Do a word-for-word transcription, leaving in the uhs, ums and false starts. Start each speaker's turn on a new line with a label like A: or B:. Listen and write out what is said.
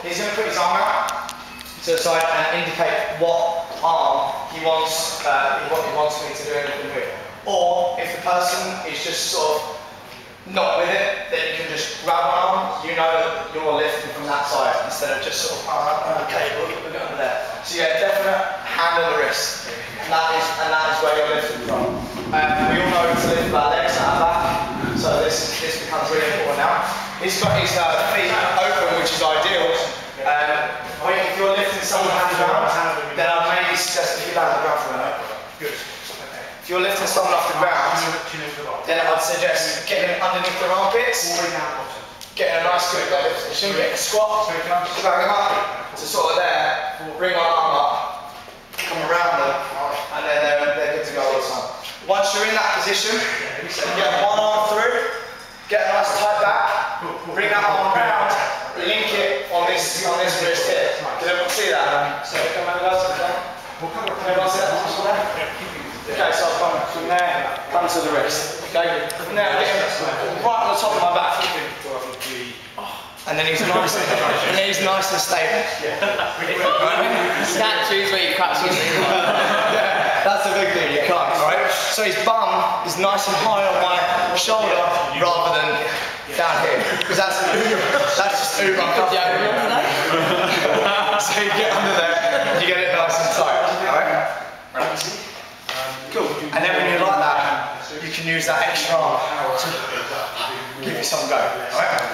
A: he's going to put his arm out to the side and indicate what arm he wants, uh, what he wants me to do anything with. Or if the person is just sort of not with it, then you can just grab one arm. You know that you're lifting from that side instead of just sort of, oh, okay, we'll get, we'll get under there. So yeah, definite hand on the wrist. And that is, and that is where you're lifting from. Um, we all know to lift our legs out of back, so this, this becomes really important now. He's got his uh, feet open, which is ideal. Um, if you're lifting someone hands around, then I'd maybe suggest if you land on the ground for a minute. Good. If you're lifting someone off the ground, then I'd suggest getting underneath their armpits, getting a nice good deadlift position, getting a squat, drag them up to sort of there, bring my arm up, come around them, and then they're, they're good to go all the time. Once you're in that position, get one arm through, get a nice tight back, bring that arm around, link it on this on this wrist here. Can everyone see that? So come over guys, can everyone see that? Okay, so I'll come from there, come to the wrist. Okay, from there, get him right on the top of my back. And then he's nice, and then he's nice and stable.
B: Statues where you catch something.
A: Yeah, that's the big thing, you can't, right? So his bum is nice and high on my shoulder rather than down here. Because that's, that's just uber uncomfortable. So you get under there, you get it nice and tight, alright? Cool. And then when you're like that, you can use that extra arm to give you some go, alright?